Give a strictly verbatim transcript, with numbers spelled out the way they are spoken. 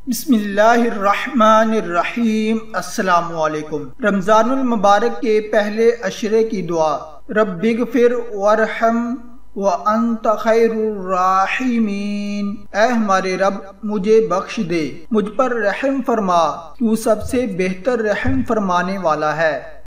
बिस्मिल्लाहिर्रहमानिर्रहीम। अस्सलामुअलैकुम। रमज़ानुल मुबारक के पहले अशरे की दुआ। रब्बिगफिर वरहम व अंत खैरुर राहिमीन। ऐ हमारे रब, मुझे बख्श दे, मुझ पर रहम फरमा, तू सबसे बेहतर रहम फरमाने वाला है।